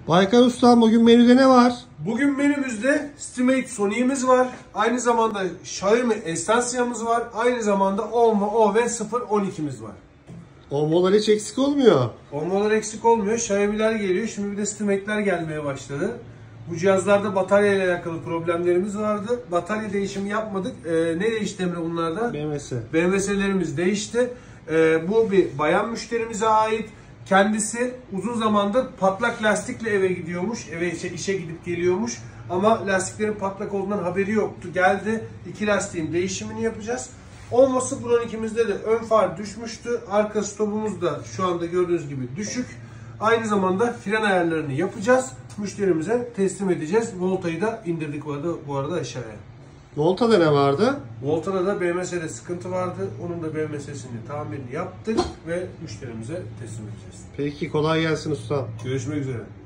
Baykar Ustam, bugün menüde ne var? Bugün menümüzde Stimate Sonic'imiz var. Aynı zamanda Xiaomi Estancia'mız var. Aynı zamanda Olmo OV012'miz var. Olmalar hiç eksik olmuyor. Olmolar eksik olmuyor. Xiaomi'ler geliyor. Şimdi bir de Stimate'ler gelmeye başladı. Bu cihazlarda batarya ile alakalı problemlerimiz vardı. Batarya değişimi yapmadık. Ne değişti Emre bunlarda? BMS. BMS'lerimiz değişti. Bu bir bayan müşterimize ait. Kendisi uzun zamandır patlak lastikle eve gidiyormuş. İşe gidip geliyormuş. Ama lastiklerin patlak olduğundan haberi yoktu. Geldi. 2 lastiğin değişimini yapacağız. Olması Bronix'imizde de ön far düşmüştü. Arka stopumuz da şu anda gördüğünüz gibi düşük. Aynı zamanda fren ayarlarını yapacağız. Müşterimize teslim edeceğiz. Volta'yı da indirdik bu arada aşağıya. Volta'da ne vardı? Volta'da da BMS'de sıkıntı vardı. Onun da BMS'sini tamirini yaptık ve müşterimize teslim edeceğiz. Peki, kolay gelsin ustam. Görüşmek üzere.